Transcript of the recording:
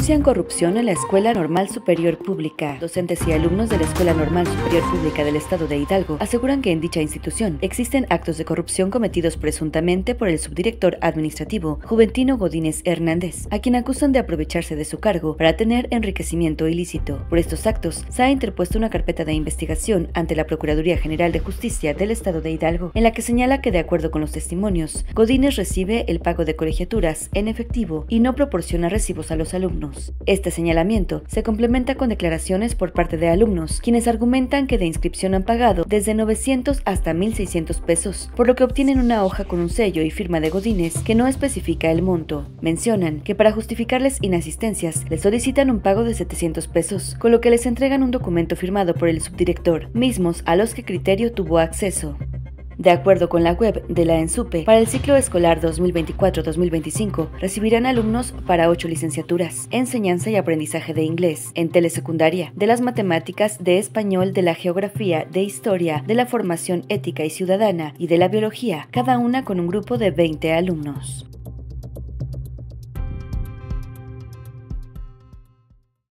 Denuncian corrupción en la Escuela Normal Superior Pública. Docentes y alumnos de la Escuela Normal Superior Pública del Estado de Hidalgo aseguran que en dicha institución existen actos de corrupción cometidos presuntamente por el subdirector administrativo Juventino Godínez Hernández, a quien acusan de aprovecharse de su cargo para tener enriquecimiento ilícito. Por estos actos, se ha interpuesto una carpeta de investigación ante la Procuraduría General de Justicia del Estado de Hidalgo, en la que señala que, de acuerdo con los testimonios, Godínez recibe el pago de colegiaturas en efectivo y no proporciona recibos a los alumnos. Este señalamiento se complementa con declaraciones por parte de alumnos, quienes argumentan que de inscripción han pagado desde 900 hasta 1,600 pesos, por lo que obtienen una hoja con un sello y firma de Godínez que no especifica el monto. Mencionan que para justificarles inasistencias les solicitan un pago de 700 pesos, con lo que les entregan un documento firmado por el subdirector, mismos a los que Criterio tuvo acceso. De acuerdo con la web de la ENSUPE, para el ciclo escolar 2024-2025 recibirán alumnos para 8 licenciaturas: enseñanza y aprendizaje de inglés, en telesecundaria, de las matemáticas, de español, de la geografía, de historia, de la formación ética y ciudadana y de la biología, cada una con un grupo de 20 alumnos.